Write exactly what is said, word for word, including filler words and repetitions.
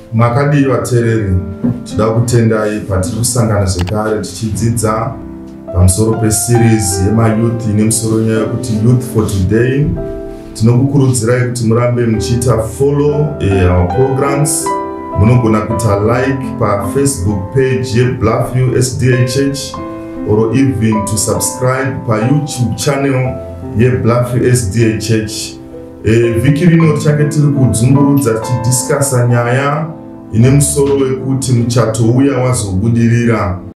Makadi vateereri, tinoda kutendai patiri kusangana zvekare tichidzidza pamusoro peseries yemayouth ine musoro nyaya yekuti Youth for Today. Tinokukurudzirai kuti murambe muchiita follow our programs. Munogona kuita like pa Facebook page yeBluffview S D A Church or even to subscribe pa YouTube channel yeBluffview S D A Church. E, vhiki rino tichake tiri kudzungurudza tichidiscussa nyaya ine musoro wekuti muchato uya wazobudirira.